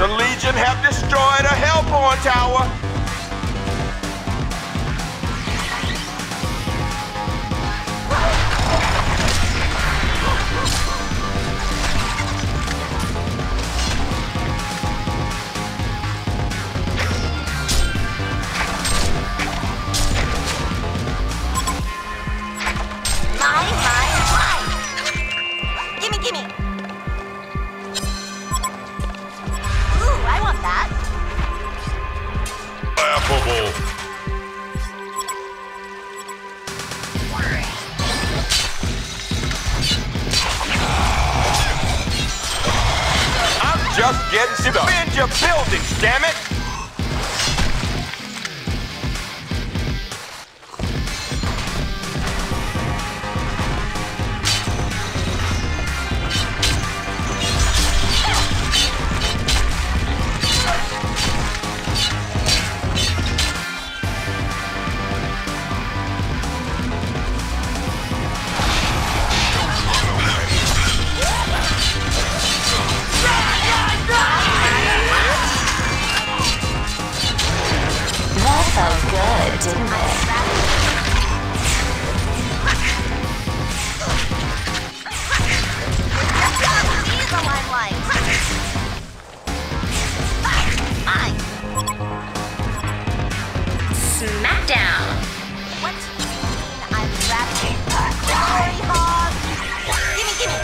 The Legion have destroyed a Hellborn tower. Just getting stuck. Defend your buildings, damn it! Didn't it? Smackdown. What do you mean I'm rapping? Glory hog! Gimme!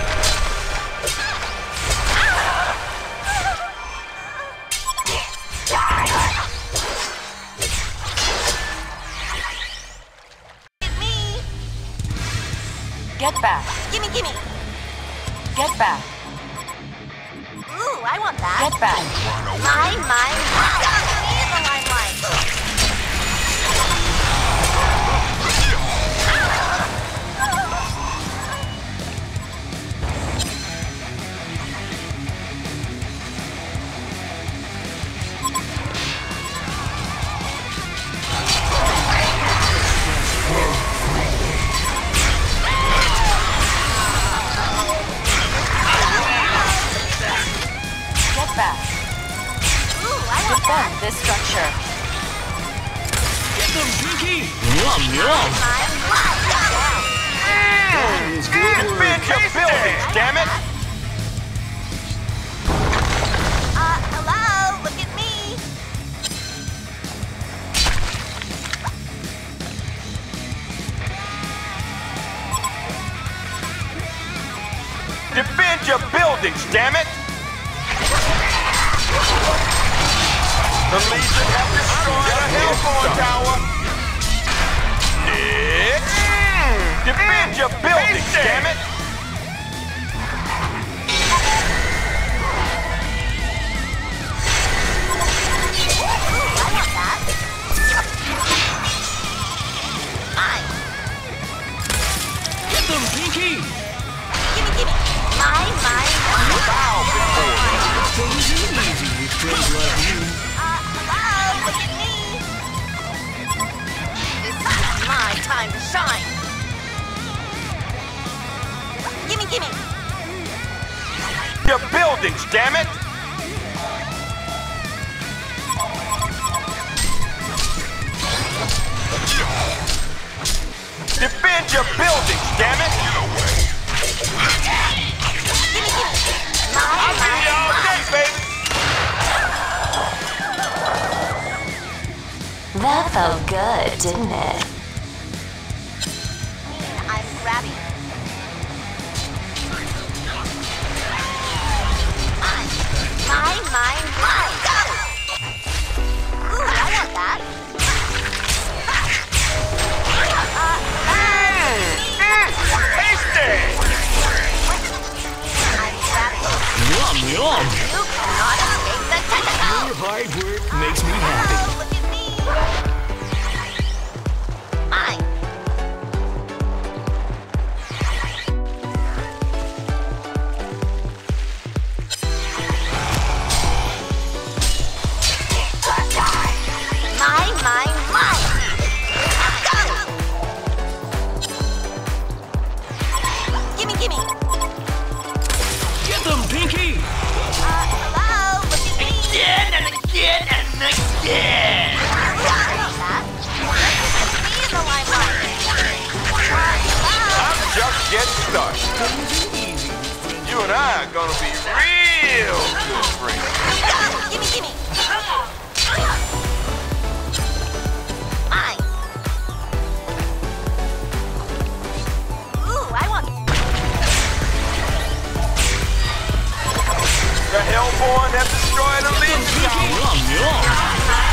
Get back. Gimme! Get back. Ooh, I want that. Get back. Mine! Leave the limelight! Defend this structure. Get them, Pinky! Yum, yum! Defend your buildings, damn it! Hello? Look at me! Defend your buildings, damn it! The Legion have destroyed a Hellborn tower. Next. Defend your buildings, damn it! Get them, Pinky! Gimme! Mine! Bow before me. Things are easy with friends like you. Hello? Look at me! This is my time to shine! Gimme! Your buildings, damn it! Defend your buildings, damn it! Gimme! I'll be all day, baby! That felt good, didn't it? I'm grabbing. Mine! Got it! Ooh, I want that. Tasty! I'm grabbing. Yum, yum! You cannot escape the tentacle! Your hard work makes me happy. Oh, look at me! Mine! Get them, Pinky! Hello? Look at me! things are easy with friends. You and I are gonna be real good friends. Gimme. Mine. Ooh, I want. The Hellborn have destroyed a Legion Tower. Yum, yum.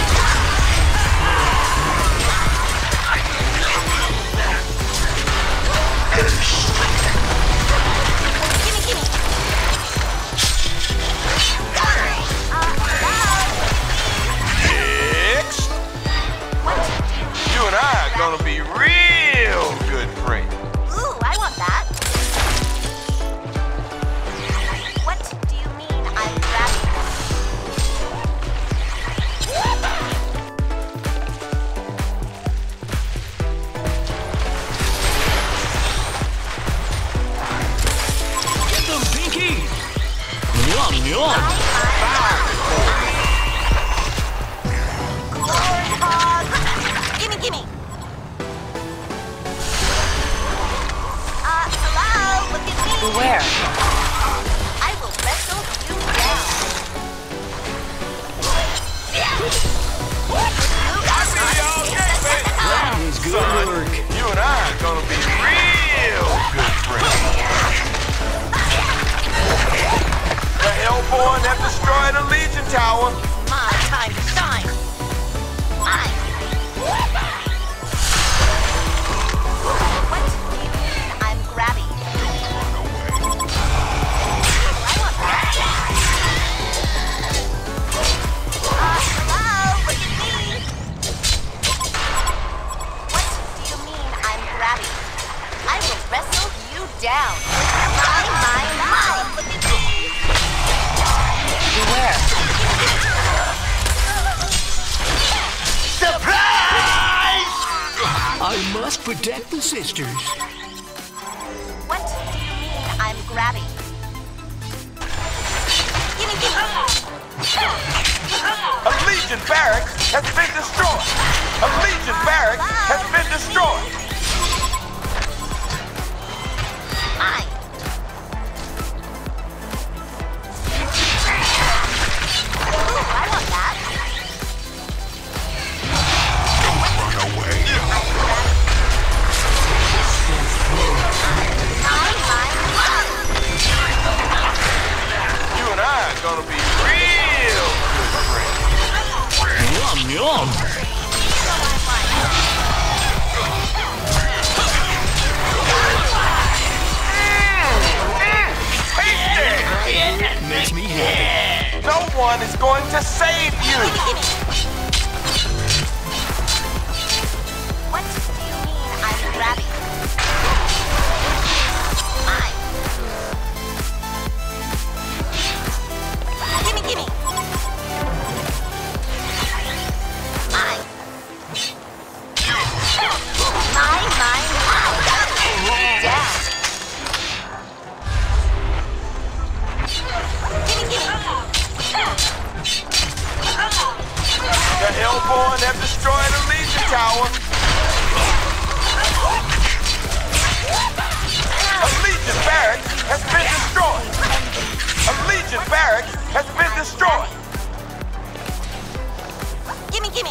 Gimme. Next, you and I are gonna be real good friends. Ooh, I want that. What do you mean I'm grabbing? Get them, Pinky! Yum, yum. Glory hog. Gimme. Hello, look at me. Beware. I will wrestle you down. That was good Son, work. you and I are gonna be real good friends. The Hellborn have destroyed a Legion Tower. My time to shine. What do you mean I'm grabby? I want that. Hello, look at me. What do you mean I'm grabby? I will wrestle you down. My, look at me. Beware. I must protect the sisters. What do you mean I'm grabby? Gimme. A Legion barracks has been destroyed. A Legion barracks has been destroyed. Mine. Ooh, I want that. You and I are gonna be real good friends. Yum, yum. Tasty! Makes me happy. No one is going to save you. What do you mean I'm grabby? Mine. Gimme. Mine. Mine. Down. The Hellborn have destroyed a Legion Tower. A Legion barracks has been destroyed. A Legion barracks has been destroyed. Gimme.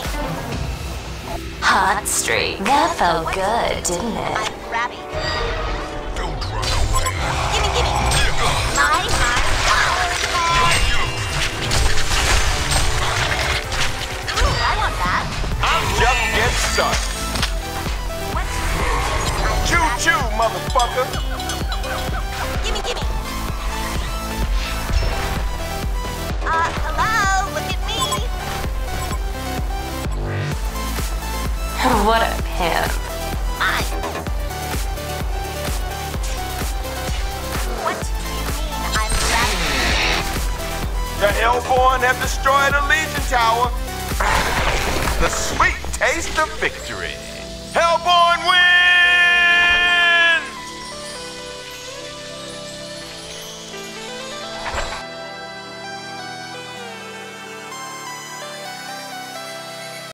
Hot streak. That felt good, didn't it? I'm grabby. Don't run away. Gimme. Mine. Ooh, I want that. I'm just getting started. What? Choo-choo, motherfucker. Gimme. Hello, look at me. What a pimp. Mine. What do you mean I'm grabbing? The Hellborn have destroyed a Legion Tower. The sweet taste of victory. Hellborn wins!